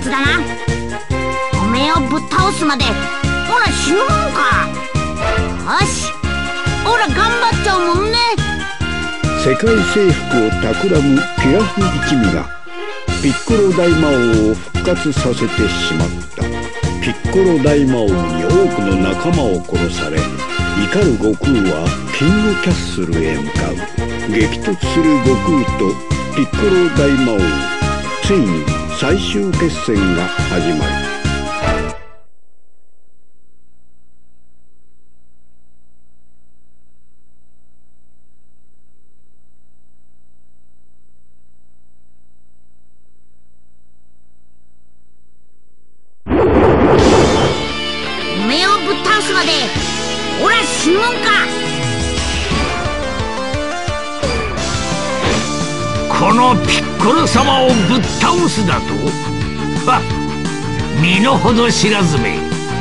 つだな。おめえをぶっ倒すまでほら死ぬもんか。よし、ほら頑張っちゃうもんね。 世界征服を企むピラフ一味がピッコロ大魔王を復活させてしまった。ピッコロ大魔王に多くの仲間を殺され、怒る悟空はキングキャッスルへ向かう。激突する悟空とピッコロ大魔王、ついに最終決戦が始まる。 おめえをぶっ倒すまでほら死ぬもんか。 このピッコロ様をぶっ倒すだと？はっ、身の程知らずめ。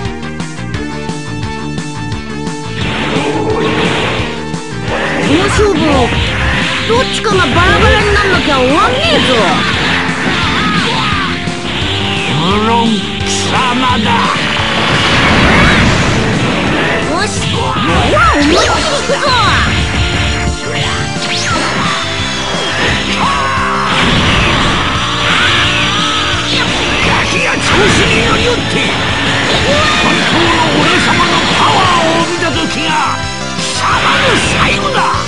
この勝負もどっちかがバラバラになんなきゃ終わんねえぞ。 無論貴様だ。 よし、ほら思いっきりいくぞ。 ガキが調子に乗りよって本当の俺様のパワーを見た時が貴様の最後だ。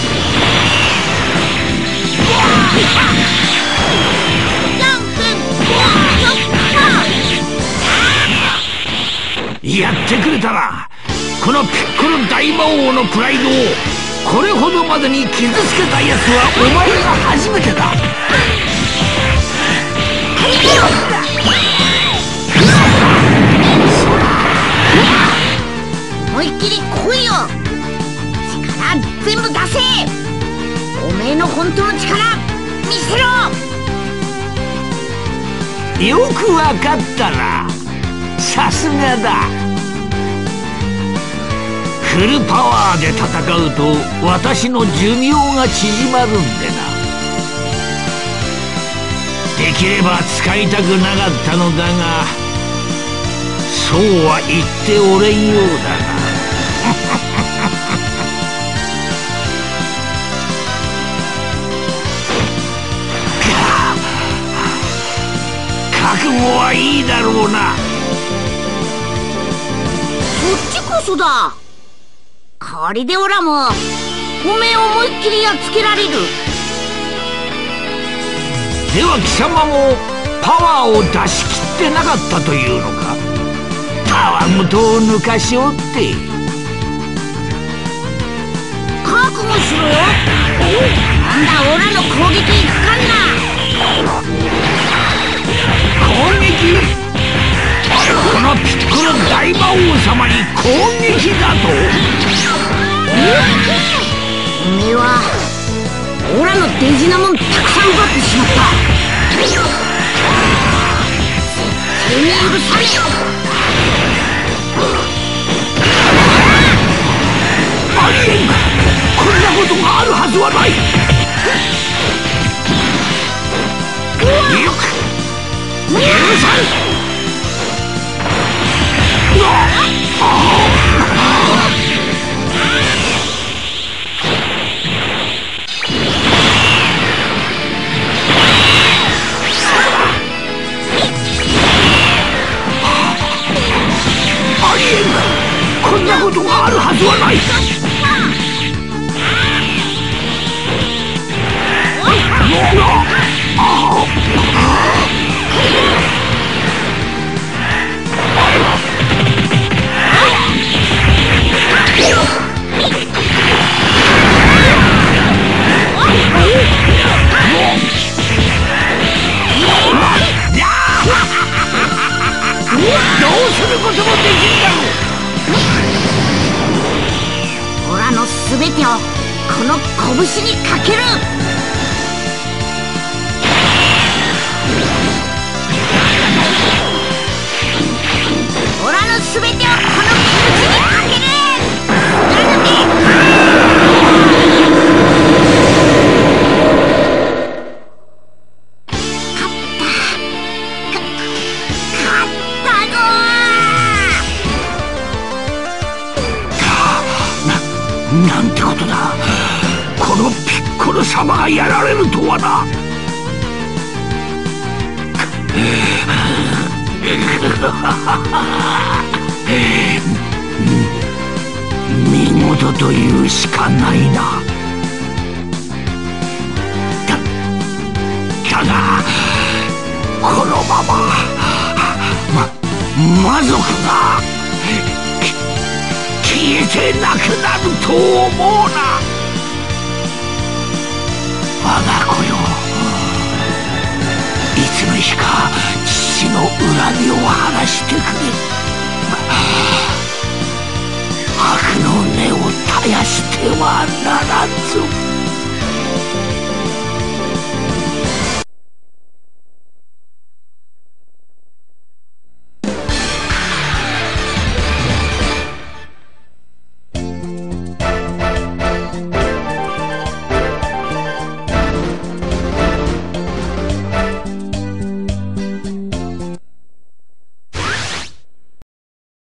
やってくれたな。このピッコロ大魔王のプライドをこれほどまでに傷つけたやつはお前が初めてだ。 思いっきり来いよ。力全部出せ。おめえの本当の力見せろ。 よくわかったな。さすがだ。フルパワーで戦うと私の寿命が縮まるんでな。できれば使いたくなかったのだが、そうは言っておれんようだな。覚悟はいいだろうな。 そっちこそだ。これでオラもおめえ思いっきりやっつけられる。 では貴様もパワーを出し切ってなかったというのか。たわごとを抜かしおって。 覚悟しろよ。なんだオラの攻撃いくかんな。 攻撃？このピッコロ大魔王様に攻撃だと？ おめえはオラの大事なもんたくさん奪ってしまった。絶対に許さねえ。 ありえん。こんなことがあるはずはない。よく許さん。こんなことがあるはずはない。どうすることもできんだろう。 オラの全てをこの拳にかける。オラの全てをこの拳にかける。勝った。 なんてことだ。このピッコロ様がやられるとはな。見事というしかないな。だがこのまま魔族が消えてなくなると思うな。我が子よ、いつの日か父の恨みを